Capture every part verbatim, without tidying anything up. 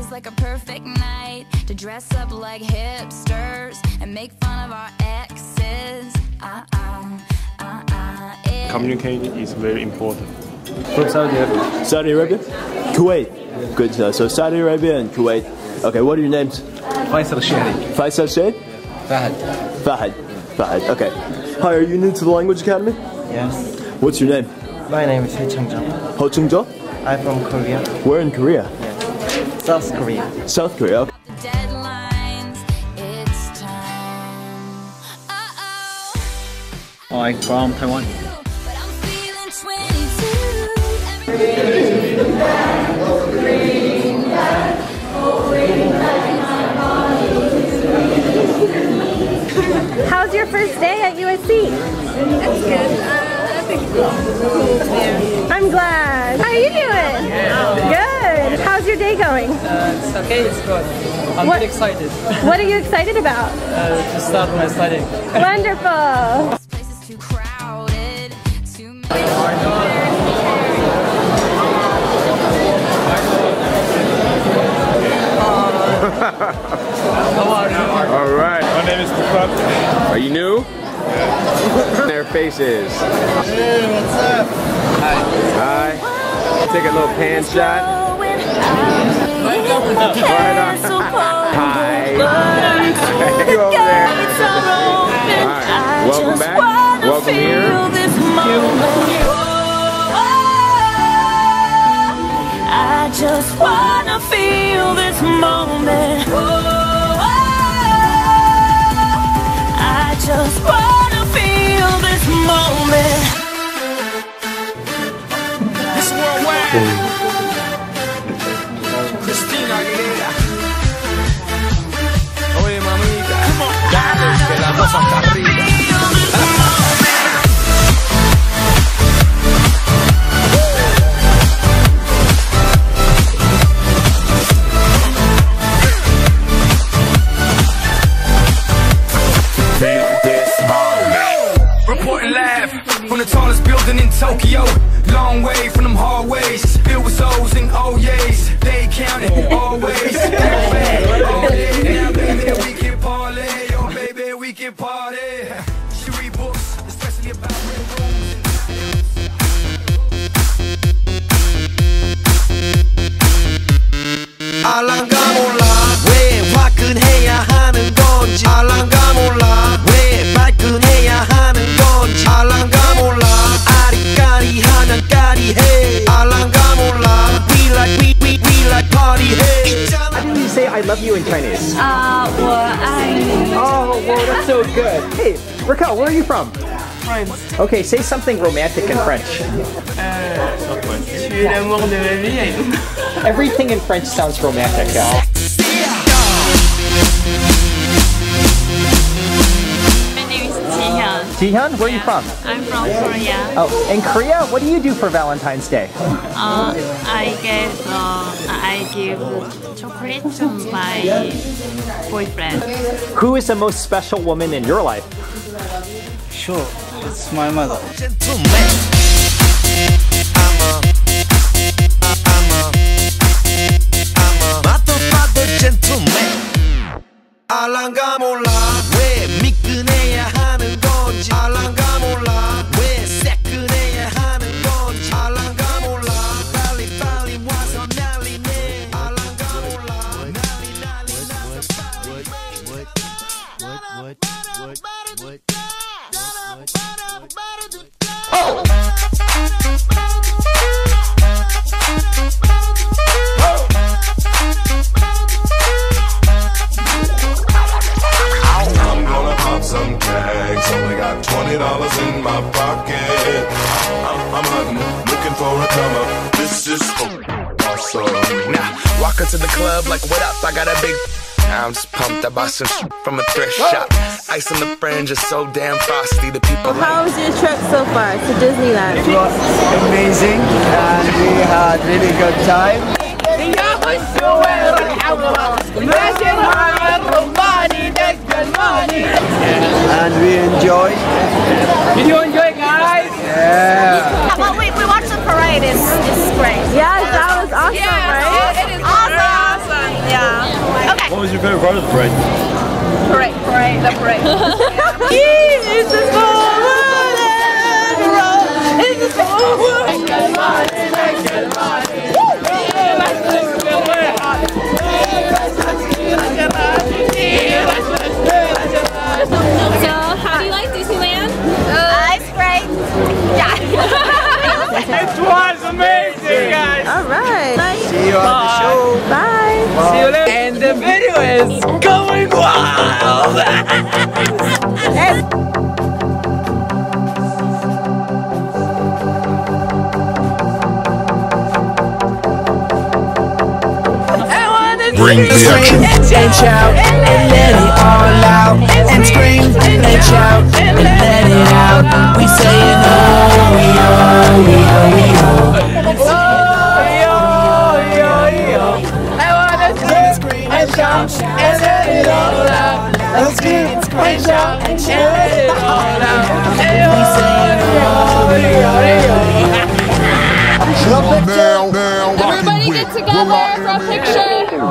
feels like a perfect night to dress up like hipsters and make fun of our exes. Uh-uh, uh-uh, yeah. Communicating is very important. From Saudi Arabia. Saudi Arabia? Kuwait. Good. Uh, so Saudi Arabia and Kuwait. Okay, what are your names? Faisal Shehri. Faisal Shehri? Fahad. Fahad. Fahad. Okay. Hi, are you new to the Language Academy? Yes. What's your name? My name is Hee Chung-jo. Ho Chung-jo? I'm from Korea. Where in Korea? Yes. South Korea. South Korea. Okay. Deadlines, it's time. Uh-oh. I'm from Taiwan. But I'm feeling twenty-two. How's your first day at U S C? It's good. Uh, I think it's cool there. I'm glad. How are you doing? Good. How's your day going? Uh, it's okay. It's good. I'm What- very excited What are you excited about? uh, to start my studying. Wonderful. This place is too crowded, too many. How are you? All right. My name is Mukhtar. Are you new? Yeah. Their faces. Hey, what's up? Hi. Hi. Take a little pan shot. Right on. Hi. You over there. Alright. Welcome back. Welcome here. I just wanna feel this moment. I just wanna feel this moment. This worldwide. Christina, yeah. Oye, mamita. Come on. Dale, que la cosa está arriba. Reporting live from the tallest building in Tokyo. Long way from them hallways, filled with souls and oh yeas. They counted always. Oh yeah, baby, we can parlay. Oh baby, we can party. She read books, especially about railroads and 알랑가 몰라 왜 화끈해야 하는 건지 알랑가 몰라 왜 발끈해야 하는 건지 알랑가 몰라 아리까리하면 까리해 알랑가 몰라 We like we we we like party hey How do you say I love you in Chinese? Uh, 我爱你. Oh, well, that's so good. Hey, Raquel, where are you from? France. Okay, say something romantic in French. Tu es l'amour de ma vie. Everything in French sounds romantic. Uh, My name is Jihyun. Jihyun, where are you from? I'm from Korea. Oh, in Korea, what do you do for Valentine's Day? Uh, I get uh, I give chocolate to my boyfriend. Who is the most special woman in your life? Sure, it's my mother. 알랑가 몰라 왜 미끈해야 하는 건지 알랑가 몰라 왜 새끈해야 하는 건지 알랑가 몰라 빨리 빨리 와서 난리네 알랑가 몰라 난리 난리 나서 빨리 빨리 some tags, only got twenty dollars in my pocket. I'm, I'm hunting, looking for a come up. This is awesome. Now, walk into the club like, what up? I got a big. I'm just pumped. I bought some shit from a thrift shop. Ice on the fringe is so damn frosty. The people. How was your trip so far to Disneyland? It was amazing and we had really good time. And we enjoyed. Did you enjoy, guys? Yeah. Well, we, we watched the parade. It's, it's great. Yes, that was awesome, right? It is awesome. was your favorite part of the parade? Parade, parade, the parade. He is the forward and roll. Is the forward. Get money, get money. So, how do you like Disneyland? Uh, it's great. Yeah. It was amazing, guys. All right. Bye. See you on the show. Bye. See you later. And the video is going wild. Bring the action. And shout and let it all out. And scream and shout and let it out. We saying oh, we oh, we oh, we oh. I wanna scream and shout and let it all out. Let's scream and shout and let it all out. We saying oh, Now, now, Everybody get together for a picture.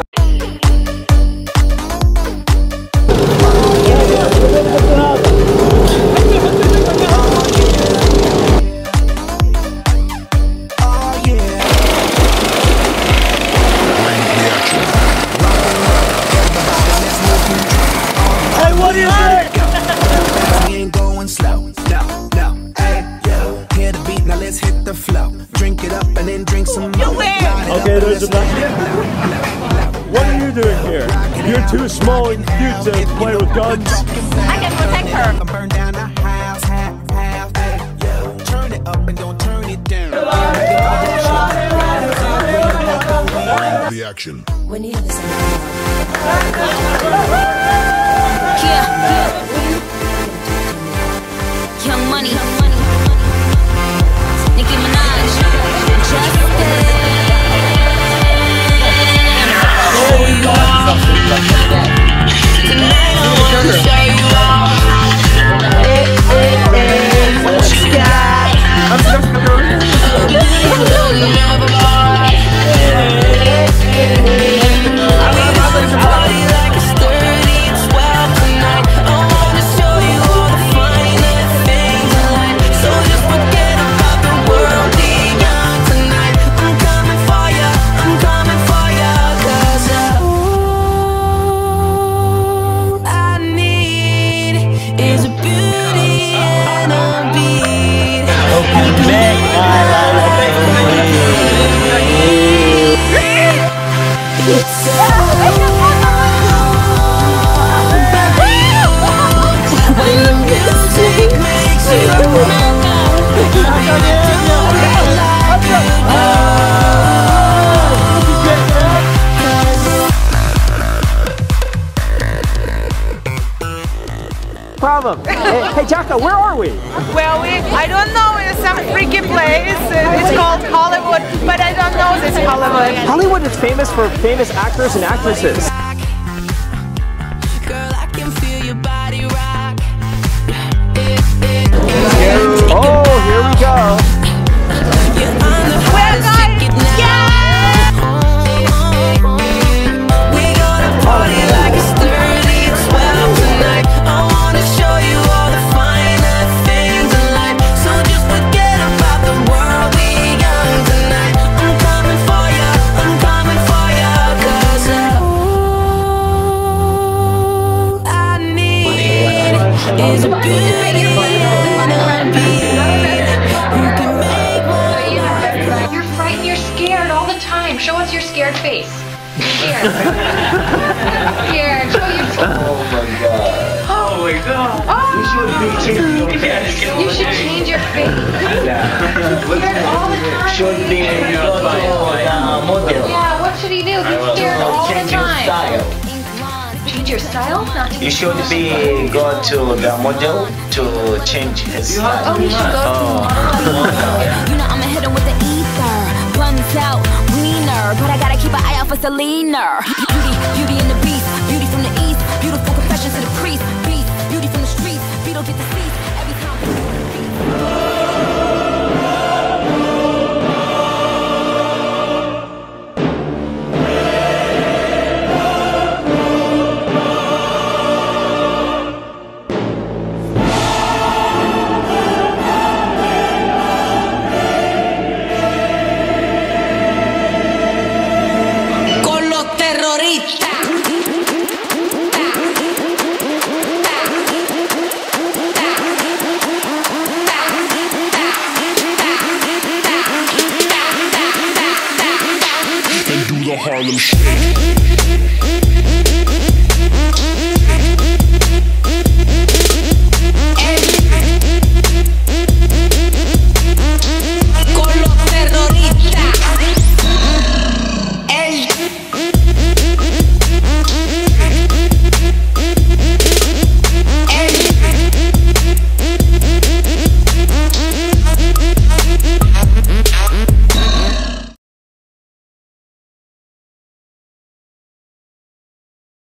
hey, what is it? We ain't going slow. No, no. Hey, yo. Hear the beat, now let's hit the flow. Drink it up and then drink some more. Okay, there's a What are you doing here? You're too small and cute to play with guns. I can protect her. Burn down the house, half, half, hey, yo. Turn it up and don't turn it down. the action. When you hear this, yeah, yeah. Young Money, Nicki Minaj, Justice. Tonight I wanna show you all. Hey, hey, hey, what you got? You never lost. Party like it's thirty and twelve tonight. I wanna show you all the finer things in life. So just forget about the world being young tonight. I'm coming for ya, I'm coming for ya, 'cause all I need is a beauty and a beat. You can make my life it's so when the music makes you Problem. Hey, hey, Jacka, where are we? Well, we, I don't know, it's some freaky place. It's called Hollywood, but I don't know this Hollywood. Hollywood is famous for famous actors and actresses. girl, I can feel your body rock. Oh, here we go. You're on the hottest ticket now. We gonna party like it's thirty and twelve tonight. I wanna show you all the finer things in life. So just forget about the world we young tonight. I'm coming for ya, I'm coming for ya, 'cause all I need is a beauty and a beat. You can make my life. You're frightened, you're scared all the time. Show us your scared face. Here. Here, show your Oh my god. Oh my god. Oh. You should be changing your face. You should change your face. Scared all the time. Should be uh, model. Yeah, what should he do? He's scared all the Change your time. style. Change your style? Not to You should be go to the model to change his style. Oh, he should go to You know I'ma hit him with the ether. Runs out, wiener. But I gotta keep an eye out for Selena. Beauty, beauty and the beast. Beauty from the east. Beautiful confessions to the priest. Beast, beauty from the streets. Beetle get the seats every time. Harlem Shake.